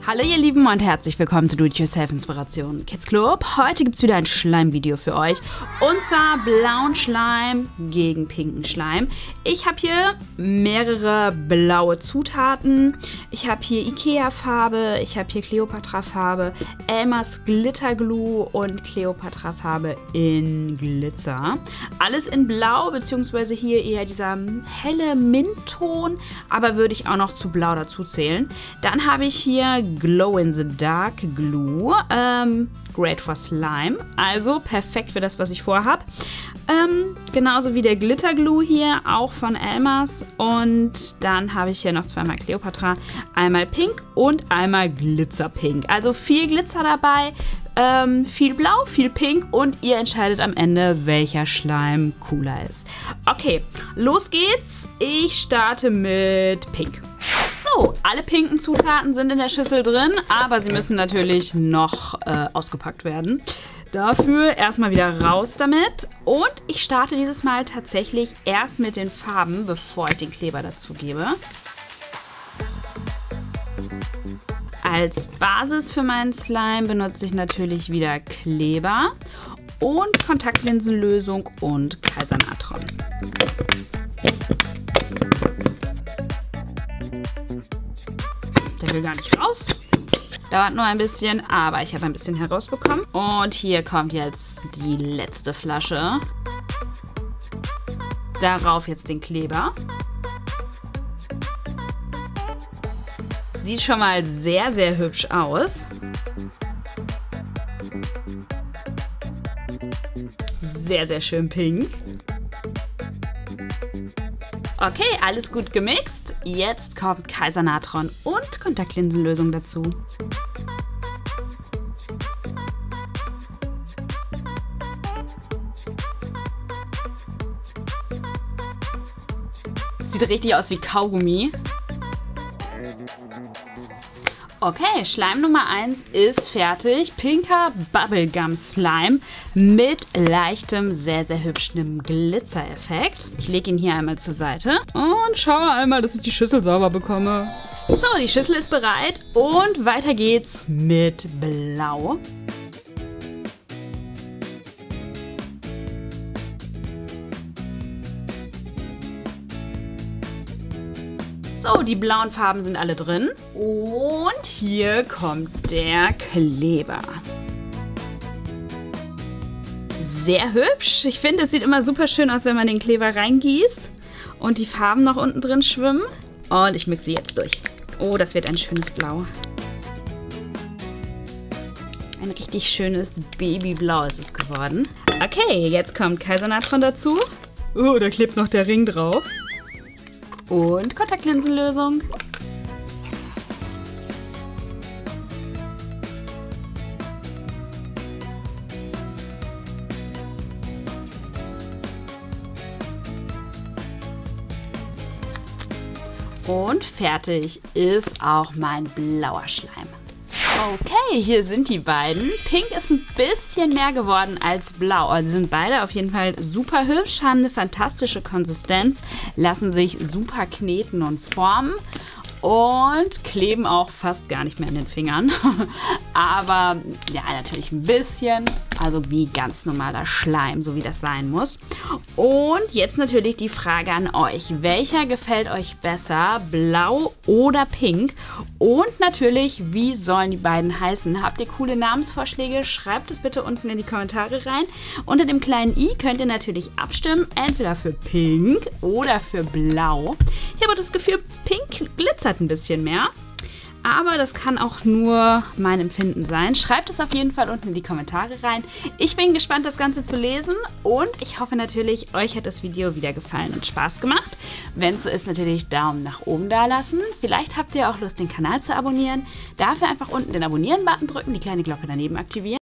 Hallo ihr Lieben und herzlich willkommen zu Do-It-Yourself Inspiration Kids Club. Heute gibt es wieder ein Schleimvideo für euch. Und zwar blauen Schleim gegen pinken Schleim. Ich habe hier mehrere blaue Zutaten. Ich habe hier Ikea-Farbe, ich habe hier Kleopatra-Farbe, Elmer's Glitterglue und Kleopatra-Farbe in Glitzer. Alles in blau, beziehungsweise hier eher dieser helle Mintton, aber würde ich auch noch zu blau dazu zählen. Dann habe ich hier Glow in the Dark Glue, great for Slime, also perfekt für das, was ich vorhabe. Genauso wie der Glitterglue hier, auch von Elmer's. Und dann habe ich hier noch zweimal Kleopatra, einmal Pink und einmal Glitzerpink. Also viel Glitzer dabei, viel Blau, viel Pink und ihr entscheidet am Ende, welcher Schleim cooler ist. Okay, los geht's. Ich starte mit Pink. So, alle pinken Zutaten sind in der Schüssel drin, aber sie müssen natürlich noch ausgepackt werden. Dafür erstmal wieder raus damit. Und ich starte dieses Mal tatsächlich erst mit den Farben, bevor ich den Kleber dazu gebe. Als Basis für meinen Slime benutze ich natürlich wieder Kleber und Kontaktlinsenlösung und Kaiser-Natron. Der will gar nicht raus. Dauert nur ein bisschen, aber ich habe ein bisschen herausbekommen. Und hier kommt jetzt die letzte Flasche. Darauf jetzt den Kleber. Sieht schon mal sehr, sehr hübsch aus. Sehr, sehr schön pink. Okay, alles gut gemixt. Jetzt kommt Kaiser-Natron und Kontaktlinsenlösung dazu. Sieht richtig aus wie Kaugummi. Okay, Schleim Nummer 1 ist fertig. Pinker Bubblegum Slime mit leichtem, sehr, sehr hübschem Glitzereffekt. Ich lege ihn hier einmal zur Seite und schaue einmal, dass ich die Schüssel sauber bekomme. So, die Schüssel ist bereit und weiter geht's mit Blau. So, die blauen Farben sind alle drin. Und hier kommt der Kleber. Sehr hübsch. Ich finde, es sieht immer super schön aus, wenn man den Kleber reingießt und die Farben noch unten drin schwimmen. Und ich mixe jetzt durch. Oh, das wird ein schönes Blau. Ein richtig schönes Babyblau ist es geworden. Okay, jetzt kommt Kaiser-Natron dazu. Oh, da klebt noch der Ring drauf. Und Kontaktlinsenlösung. Und fertig ist auch mein blauer Schleim. Okay, hier sind die beiden. Pink ist ein bisschen mehr geworden als blau. Also sie sind beide auf jeden Fall super hübsch, haben eine fantastische Konsistenz, lassen sich super kneten und formen und kleben auch fast gar nicht mehr in den Fingern. Aber ja, natürlich ein bisschen, also wie ganz normaler Schleim, so wie das sein muss. Und jetzt natürlich die Frage an euch. Welcher gefällt euch besser, blau oder pink? Und natürlich, wie sollen die beiden heißen? Habt ihr coole Namensvorschläge? Schreibt es bitte unten in die Kommentare rein. Unter dem kleinen i könnt ihr natürlich abstimmen, entweder für pink oder für blau. Ich habe das Gefühl, pink glitzert ein bisschen mehr. Aber das kann auch nur mein Empfinden sein. Schreibt es auf jeden Fall unten in die Kommentare rein. Ich bin gespannt, das Ganze zu lesen. Und ich hoffe natürlich, euch hat das Video wieder gefallen und Spaß gemacht. Wenn es so ist, natürlich Daumen nach oben da lassen. Vielleicht habt ihr auch Lust, den Kanal zu abonnieren. Dafür einfach unten den Abonnieren-Button drücken, die kleine Glocke daneben aktivieren.